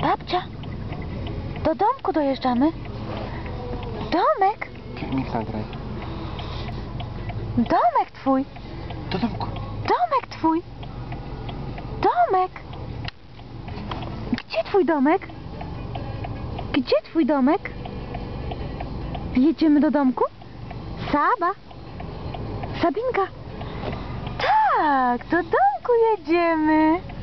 Babcia, do domku dojeżdżamy. Domek? Filmik nagraj. Domek twój. Do domku. Domek twój. Domek. Gdzie twój domek? Gdzie twój domek? Jedziemy do domku? Saba. Sabinka. Tak, do domku jedziemy.